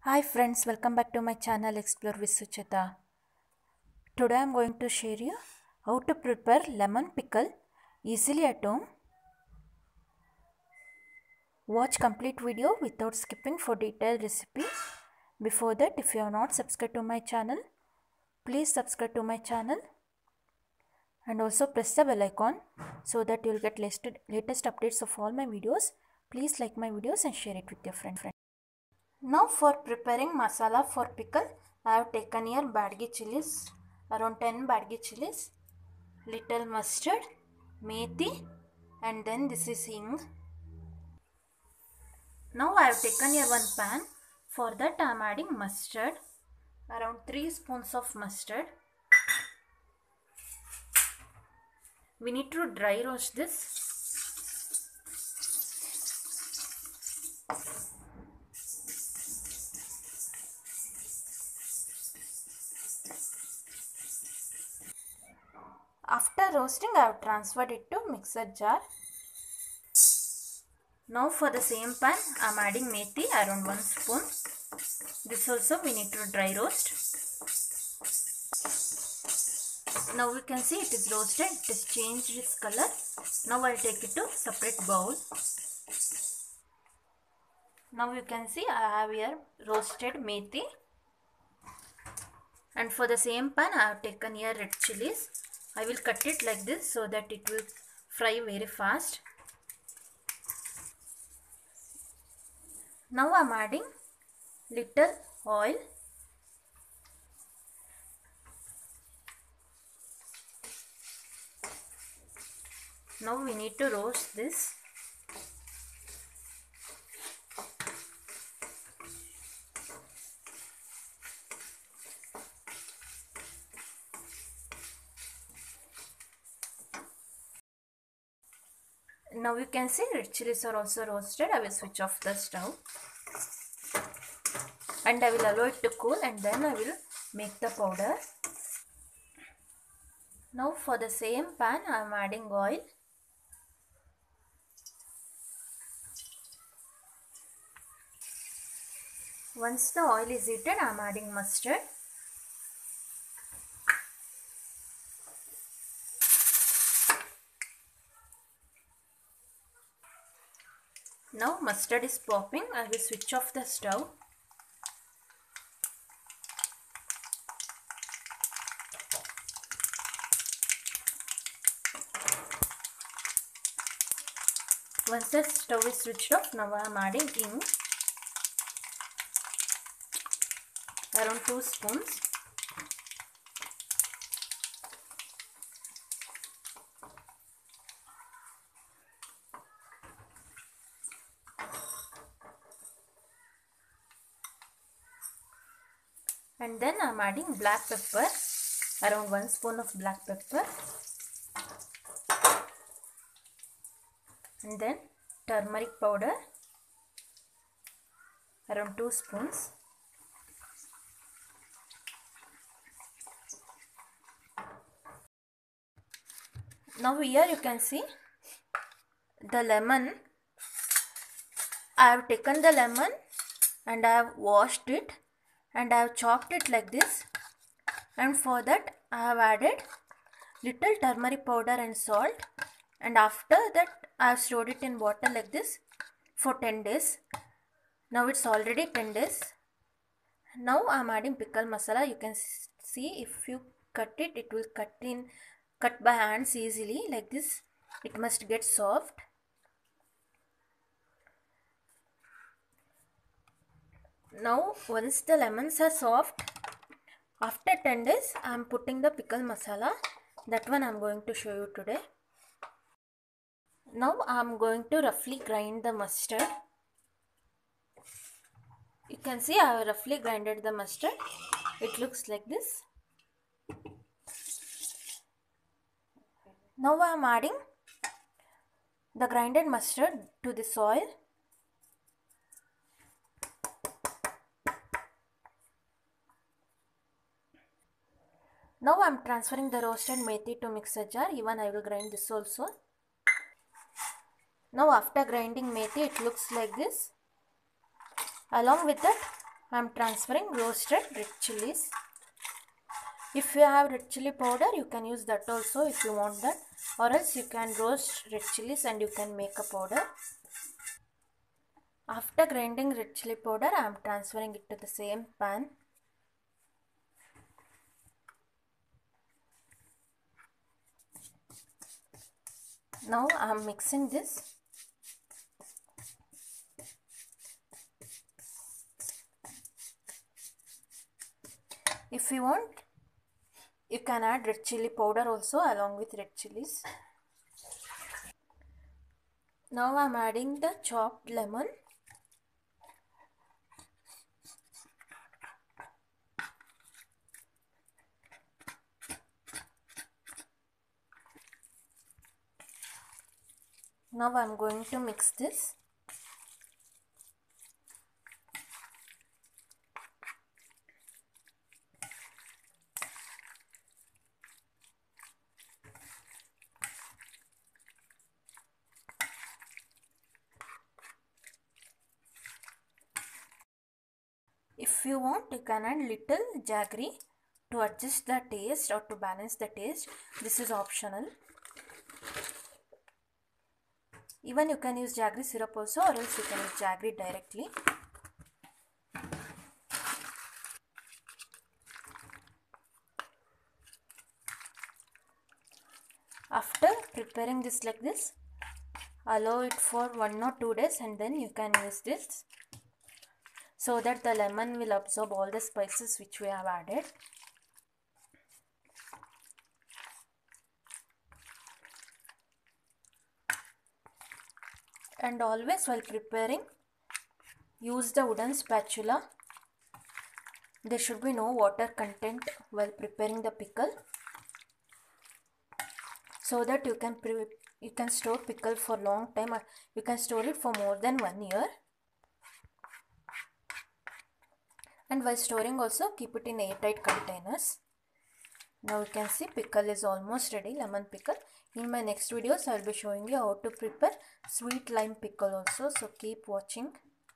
Hi friends, welcome back to my channel Explore with Sucheta. Today I am going to share you how to prepare lemon pickle easily at home. Watch complete video without skipping for detailed recipe. Before that, if you have not subscribed to my channel, please subscribe to my channel and also press the bell icon so that you will get latest updates of all my videos. Please like my videos and share it with your friend. Now for preparing masala for pickle, I have taken here badgi chilies, around 10 badgi chilies, little mustard, methi, and then this is hing. Now I have taken here one pan. For that I am adding mustard, around 3 spoons of mustard. We need to dry roast this. After roasting, I have transferred it to mixer jar. Now for the same pan, I am adding methi, around 1 spoon. This also we need to dry roast. Now we can see it is roasted, it has changed its color. Now I will take it to separate bowl. Now you can see I have here roasted methi. And for the same pan I have taken here red chilies. I will cut it like this so that it will fry very fast. Now I am adding little oil. Now we need to roast this. Now you can see red chilies are also roasted. I will switch off the stove and I will allow it to cool and then I will make the powder. Now for the same pan I am adding oil. Once the oil is heated, I am adding mustard. Now mustard is popping. I will switch off the stove. Once the stove is switched off, now I am adding hing, around 2 spoons. And then I am adding black pepper, around 1 spoon of black pepper. And then turmeric powder, around 2 spoons. Now here you can see the lemon. I have taken the lemon and I have washed it and I have chopped it like this, and for that I have added little turmeric powder and salt, and after that I have stored it in water like this for 10 days. Now it's already 10 days. Now I am adding pickle masala. You can see if you cut it, it will cut by hands easily like this. It must get soft. Now once the lemons are soft, after 10 days I am putting the pickle masala. That one I am going to show you today. Now I am going to roughly grind the mustard. You can see I have roughly grinded the mustard. It looks like this. Now I am adding the grinded mustard to this oil. Now I am transferring the roasted methi to mixer jar. Even I will grind this also. Now after grinding methi, it looks like this. Along with that, I am transferring roasted red chilies. If you have red chili powder, you can use that also if you want that, or else you can roast red chilies and you can make a powder. After grinding red chili powder, I am transferring it to the same pan. Now I am mixing this. If you want, you can add red chili powder also along with red chilies. Now I am adding the chopped lemon. Now I am going to mix this. If you want, you can add little jaggery to adjust the taste or to balance the taste. This is optional. Even you can use jaggery syrup also, or else you can use jaggery directly. After preparing this like this, allow it for 1 or 2 days and then you can use this, so that the lemon will absorb all the spices which we have added. And always while preparing, use the wooden spatula. There should be no water content while preparing the pickle, so that you can store pickle for long time. You can store it for more than 1 year. And while storing also, keep it in airtight containers. Now you can see pickle is almost ready, lemon pickle. In my next videos, I will be showing you how to prepare sweet lime pickle also. So keep watching.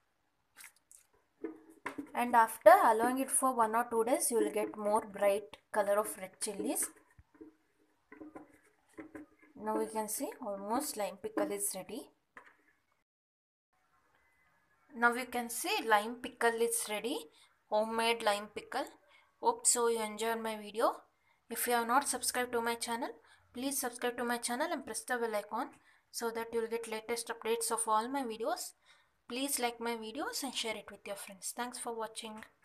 And after allowing it for 1 or 2 days, you will get more bright color of red chilies. Now you can see almost lime pickle is ready. Now you can see lime pickle is ready. Homemade lime pickle. Hope so you enjoyed my video. If you have not subscribed to my channel, please subscribe to my channel and press the bell icon so that you will get latest updates of all my videos. Please like my videos and share it with your friends. Thanks for watching.